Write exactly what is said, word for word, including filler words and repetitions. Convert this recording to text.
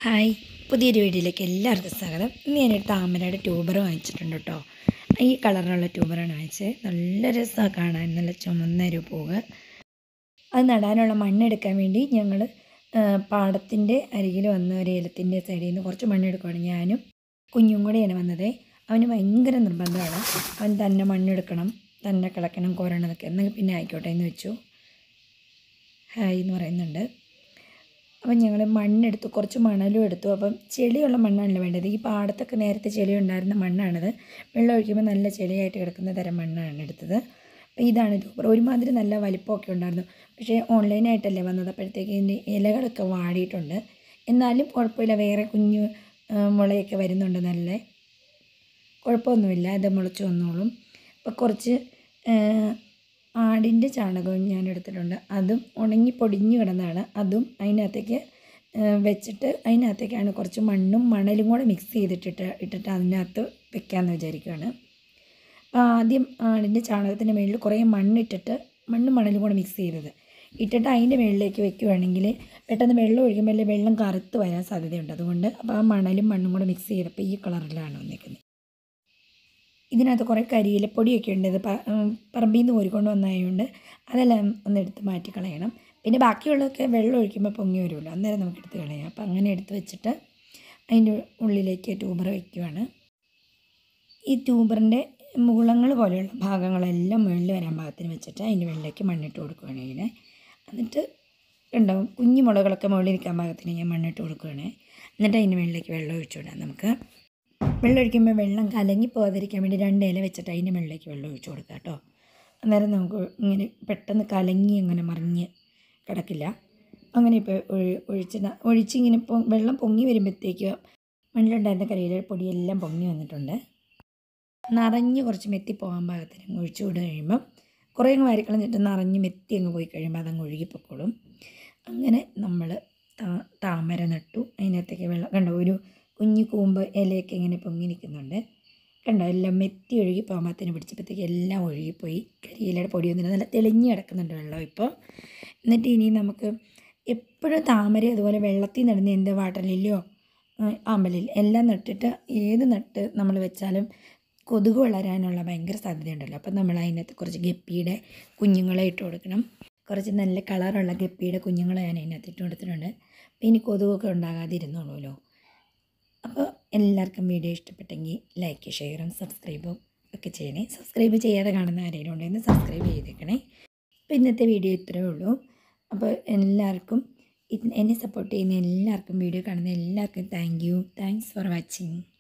Hi, പുതിയൊരു വീഡിയോയിലേക്ക് എല്ലാവർക്കും സ്വാഗതം. ഇന്ന് ഞാനൊരു താമരയുടെ ട്യൂബർ വാങ്ങിച്ചിട്ടുണ്ട് കേട്ടോ. ഈ കളറിലുള്ള ട്യൂബറാണ് വാങ്ങിച്ചത്. നല്ല രസമാണ് കാണാൻ, നല്ല ചുമന്നൊരു പൂവ്. അത് നടാനുള്ള മണ്ണെടുക്കാൻ വേണ്ടി ഞങ്ങൾ പാടത്തിൻ്റെ അരികിൽ വന്ന ഒരു ഏലത്തിൻ്റെ സൈഡിൽ നിന്ന് കുറച്ച് മണ്ണെടുക്കുകയാണ്. ഞാനും കുഞ്ഞും കൂടെയാണ് വന്നത്. അവന് ഭയങ്കര നിർബന്ധമാണ്, അവൻ തന്നെ മണ്ണെടുക്കണം, തന്നെ കിളക്കണം, കോരണം എന്നൊക്കെ. എന്നാൽ പിന്നെ ആയിക്കോട്ടെ എന്ന് വെച്ചു. ഹായ് എന്ന് പറയുന്നുണ്ട്. അപ്പം ഞങ്ങൾ മണ്ണെടുത്തു, കുറച്ച് മണലും എടുത്തു. അപ്പം ചെളിയുള്ള മണ്ണാണല്ലോ വേണ്ടത്. ഈ പാടത്തൊക്കെ നേരത്തെ ചെളി ഉണ്ടായിരുന്ന മണ്ണാണിത്. വെള്ളം ഒഴിക്കുമ്പോൾ നല്ല ചെളിയായിട്ട് കിടക്കുന്ന തരം മണ്ണാണ് എടുത്തത്. അപ്പോൾ ഇതാണ് ട്യൂബർ. ഒരുമാതിരി നല്ല വലിപ്പമൊക്കെ ഉണ്ടായിരുന്നു. പക്ഷേ ഓൺലൈനായിട്ടല്ലേ വന്നത്, അപ്പോഴത്തേക്ക് ഇതിൻ്റെ ഇലകളൊക്കെ വാടിയിട്ടുണ്ട്. എന്നാലും കുഴപ്പമില്ല, വേറെ കുഞ്ഞു മുളയൊക്കെ വരുന്നുണ്ട്. നല്ല കുഴപ്പമൊന്നുമില്ല, ഇത് മുളച്ച് വന്നോളും. അപ്പോൾ കുറച്ച് ആടിൻ്റെ ചാണകവും ഞാൻ എടുത്തിട്ടുണ്ട്. അതും ഉണങ്ങി പൊടിഞ്ഞ് കിടന്നതാണ്. അതും അതിനകത്തേക്ക് വെച്ചിട്ട് അതിനകത്തേക്കാണ് കുറച്ച് മണ്ണും മണലും കൂടെ മിക്സ് ചെയ്തിട്ടിട്ട് ഇട്ടിട്ട് അതിനകത്ത് വെക്കാമെന്ന് വിചാരിക്കുകയാണ്. അപ്പോൾ ആദ്യം ആടിൻ്റെ ചാണകത്തിൻ്റെ മുകളിൽ കുറേ മണ്ണിട്ടിട്ട് മണ്ണും മണലും കൂടെ മിക്സ് ചെയ്തത് ഇട്ടിട്ട് അതിൻ്റെ മുകളിലേക്ക് വെക്കുകയാണെങ്കിൽ പെട്ടെന്ന് വെള്ളം ഒഴിക്കുമ്പോൾ വെള്ളം കറുത്ത് വരാൻ സാധ്യതയുണ്ട്. അതുകൊണ്ട് അപ്പോൾ ആ മണലും മണ്ണും കൂടെ മിക്സ് ചെയ്തപ്പോൾ ഈ കളറിലാണ് വന്നിരിക്കുന്നത്. ഇതിനകത്ത് കുറേ കരിയിലപ്പൊടിയൊക്കെ ഉണ്ട്. ഇത് പറമ്പിൽ നിന്ന് കോരിക്കൊണ്ട് വന്നതുകൊണ്ട് അതെല്ലാം ഒന്ന് എടുത്ത് മാറ്റി കളയണം. പിന്നെ ബാക്കിയുള്ളതൊക്കെ വെള്ളം ഒഴിക്കുമ്പോൾ പൊങ്ങി വരുമല്ലോ, അന്നേരം നമുക്ക് എടുത്ത് കളയാം. അപ്പോൾ അങ്ങനെ എടുത്ത് വെച്ചിട്ട് അതിൻ്റെ ഉള്ളിലേക്ക് ട്യൂബർ വയ്ക്കുവാണ്. ഈ ട്യൂബറിൻ്റെ മുകുളങ്ങൾ പോലെയുള്ള ഭാഗങ്ങളെല്ലാം മുകളിൽ വരാൻ പാകത്തിന് വെച്ചിട്ട് അതിൻ്റെ മുകളിലേക്ക് മണ്ണിട്ട് കൊടുക്കുകയാണ്. ഇങ്ങനെ എന്നിട്ട് ഉണ്ടാവും കുഞ്ഞു മുളകളൊക്കെ മുകളിൽ നിൽക്കാൻ പാകത്തിന് ഞാൻ മണ്ണിട്ട് കൊടുക്കുകയാണ്. എന്നിട്ട് അതിൻ്റെ മുകളിലേക്ക് വെള്ളം ഒഴിച്ചു വിടാം. നമുക്ക് വെള്ളം ഒഴിക്കുമ്പോൾ വെള്ളം കലങ്ങി പോകാതിരിക്കാൻ വേണ്ടി രണ്ട് ഇല വെച്ചിട്ട് അതിൻ്റെ മുകളിലേക്ക് വെള്ളം ഒഴിച്ചു കൊടുക്കാം കേട്ടോ. അന്നേരം നമുക്ക് ഇങ്ങനെ പെട്ടെന്ന് കലങ്ങി അങ്ങനെ മറിഞ്ഞ് കിടക്കില്ല. അങ്ങനെ ഇപ്പോൾ ഒഴി ഒഴിച്ച് ഒഴിച്ചിങ്ങനെ പൊ വെള്ളം പൊങ്ങി വരുമ്പോഴത്തേക്ക് മണ്ണിലുണ്ടായിരുന്ന കരിയില പൊടിയെല്ലാം പൊങ്ങി വന്നിട്ടുണ്ട്. നിറഞ്ഞ് കുറച്ച് മെത്തി പോകാൻ പാകത്തിന് ഒഴിച്ചു വിട്ട് കഴിയുമ്പം കുറേ അങ്ങ് വാരിക്കളഞ്ഞിട്ട് നിറഞ്ഞ് മെത്തി അങ്ങ് പോയി കഴിയുമ്പോൾ അതങ്ങ് ഒഴുകിപ്പൊക്കോളും. അങ്ങനെ നമ്മൾ താമര നട്ടു. അതിനകത്തേക്ക് വെള്ളം കണ്ടോ, ഒരു കുഞ്ഞു കൂമ്പ് ഇലയൊക്കെ ഇങ്ങനെ പൊങ്ങി നിൽക്കുന്നുണ്ട്. കണ്ടോ, എല്ലാം മെത്തി ഒഴുകി പോകാമ്പത്തിന് പിടിച്ചപ്പോഴത്തേക്ക് എല്ലാം ഒഴുകിപ്പോയി. കരിയിലയുടെ പൊടിയൊന്നുമില്ല, നല്ല തെളിഞ്ഞ് കിടക്കുന്നുണ്ട് വെള്ളം ഇപ്പോൾ. എന്നിട്ട് ഇനി നമുക്ക് എപ്പോഴും താമര അതുപോലെ വെള്ളത്തിൽ നടുന്ന എന്ത് വാട്ടർ ലില്ലിയോ ആമ്പലിൽ എല്ലാം നട്ടിട്ട് ഏത് നട്ട് നമ്മൾ വെച്ചാലും കൊതുക് വളരാനുള്ള ഭയങ്കര സാധ്യതയുണ്ടല്ലോ. അപ്പം നമ്മൾ അതിനകത്ത് കുറച്ച് ഗപ്പിയുടെ കുഞ്ഞുങ്ങളെ ഇട്ട് കൊടുക്കണം. കുറച്ച് നല്ല കളറുള്ള ഗപ്പിയുടെ കുഞ്ഞുങ്ങളെ ഞാൻ അതിനകത്ത് ഇട്ട് കൊടുത്തിട്ടുണ്ട്. അപ്പോൾ ഇനി കൊതുകൊക്കെ ഉണ്ടാകാതിരുന്നുള്ളൂല്ലോ. അപ്പോൾ എല്ലാവർക്കും വീഡിയോ ഇഷ്ടപ്പെട്ടെങ്കിൽ ലൈക്ക് ഷെയറും സബ്സ്ക്രൈബും ഒക്കെ ചെയ്യണേ. സബ്സ്ക്രൈബ് ചെയ്യാതെ കാണുന്ന ആരെങ്കിലും ഉണ്ടെങ്കിൽ സബ്സ്ക്രൈബ് ചെയ്തേക്കണേ. അപ്പോൾ ഇന്നത്തെ വീഡിയോ ഇത്രയേ ഉള്ളൂ. അപ്പോൾ എല്ലാവർക്കും എന്നെ സപ്പോർട്ട് ചെയ്യുന്ന എല്ലാവർക്കും, വീഡിയോ കാണുന്ന എല്ലാവർക്കും thank you. Thanks for watching.